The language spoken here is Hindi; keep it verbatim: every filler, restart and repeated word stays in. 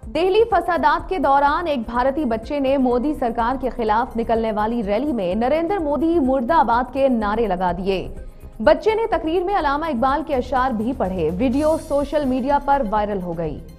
दिल्ली फसादात के दौरान एक भारतीय बच्चे ने मोदी सरकार के खिलाफ निकलने वाली रैली में नरेंद्र मोदी मुर्दाबाद के नारे लगा दिए। बच्चे ने तकरीर में अल्लामा इकबाल के अशार भी पढ़े। वीडियो सोशल मीडिया पर वायरल हो गई।